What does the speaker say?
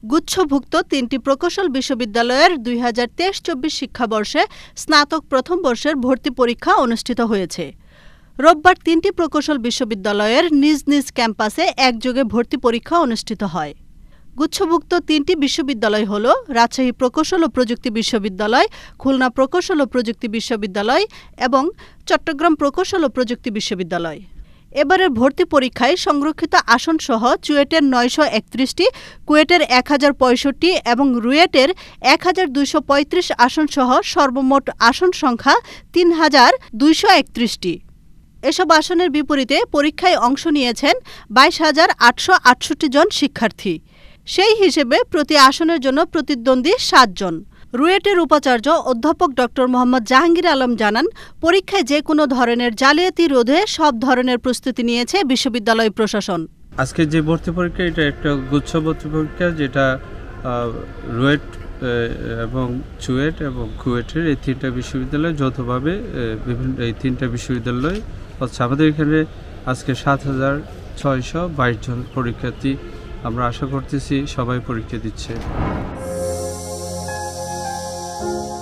গুচ্ছভুক্ত ৩টি প্রকৌশল বিশ্ববিদ্যালয়ের ২০২৩-২৪ শিক্ষাবর্ষে স্নাতক প্রথম বর্ষের ভর্তি পরীক্ষা অনুষ্ঠিত হয়েছে। রোববার ৩টি প্রকৌশল বিশ্ববিদ্যালয়ের নিজ নিজ ক্যাম্পাসে একযোগে ভর্তি পরীক্ষা অনুষ্ঠিত হয়। গুচ্ছভুক্ত ৩টি বিশ্ববিদ্যালয় হল রাজশাহী প্রকৌশল ও প্রযুক্তি বিশ্ববিদ্যালয়, খুলনা প্রকৌশল ও প্রযুক্তি বিশ্ববিদ্যালয় এবং চট্টগ্রাম প্রকৌশল ও প্রযুক্তি বিশ্ববিদ্যালয়। এবারের ভর্তি পরীক্ষায় সংরক্ষিত আসনসহ চুয়েটের ৯৩১টি, কুয়েটের ১০৬৫ এবং রুয়েটের ১২৩৫ আসনসহ সর্বমোট আসন সংখ্যা ৩,২৩১টি। এসব আসনের বিপরীতে পরীক্ষায় অংশ নিয়েছেন ২২,৮৬৮ জন শিক্ষার্থী। সেই হিসেবে প্রতি আসনের জন্য প্রতিদ্বন্দ্বী ৭ জন। রুয়েটের উপাচার্য অধ্যাপক ড. মোহাম্মদ জাহাঙ্গীর আলম জানান, পরীক্ষায় যে কোনো ধরনের জালিয়াতি রোধে সব ধরনের প্রস্তুতি নিয়েছে বিশ্ববিদ্যালয় প্রশাসন। আজকে যে ভর্তি পরীক্ষা, এটা একটা গুচ্ছ ভর্তি পরীক্ষা, যেটা রুয়েট এবং চুয়েট এবং কুয়েটের এই ৩টা বিশ্ববিদ্যালয় যৌথভাবে এই ৩টা বিশ্ববিদ্যালয় হচ্ছে। আমাদের এখানে আজকে ৭,৬২২ জন পরীক্ষার্থী, আমরা আশা করতেছি সবাই পরীক্ষা দিচ্ছে।